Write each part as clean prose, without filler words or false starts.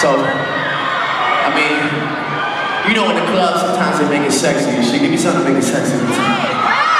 So, I mean, you know in the club sometimes they make it sexy and shit. Give me something to make it sexy every time.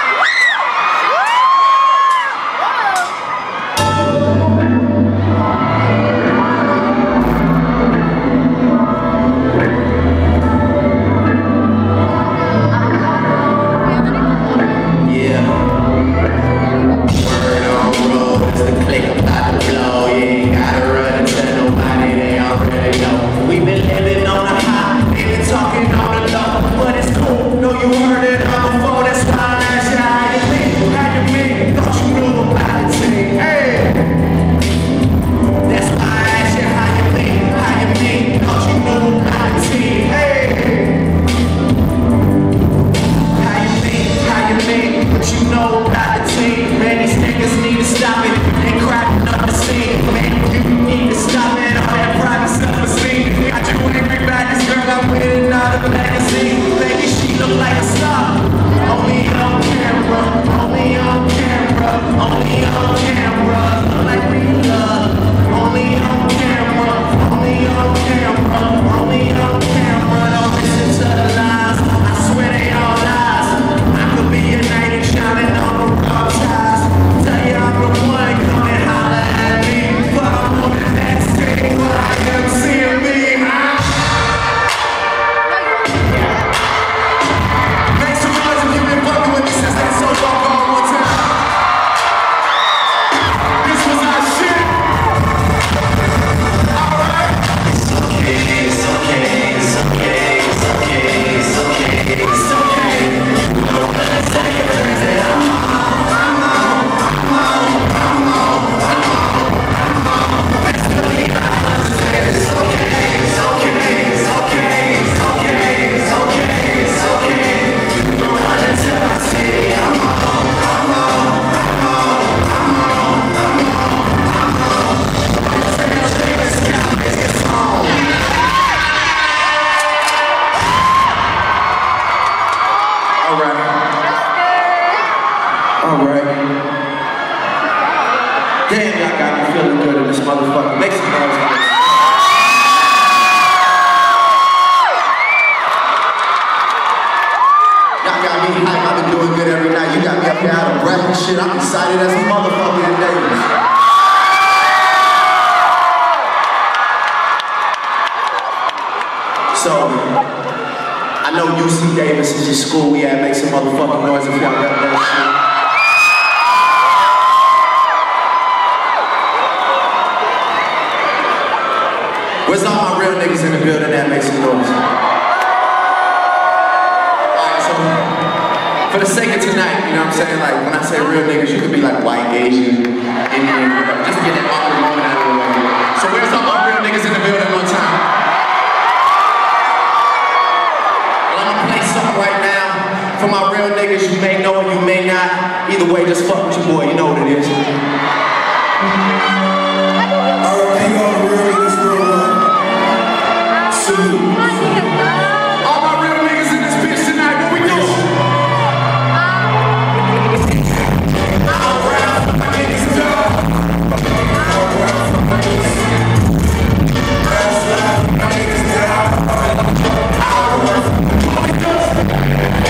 Alright. Damn, y'all got me feeling good in this motherfucker. Make some noise for this. Y'all got me hype. I've been doing good every night. You got me up here out of breath and shit. I'm excited as a motherfucker today. So, I know UC Davis is your school. We had make some motherfucking noise if y'all got that shit. Where's all my real niggas in the building that make some noise? Alright, so for the sake of tonight, you know what I'm saying? Like when I say real niggas, you could be like white, Asian, Indian, whatever. Just to get that awkward moment out of the way. So where's all my real niggas in the building one time? Well, I'm gonna play something right now. For my real niggas, you may know it, you may not. Either way, just fuck with your boy, you know what it is. Alright, all the real niggas real one. All my real niggas in this bitch tonight, what we doing? All around my niggas down. All around my niggas down. All around my niggas down. All around my niggas down.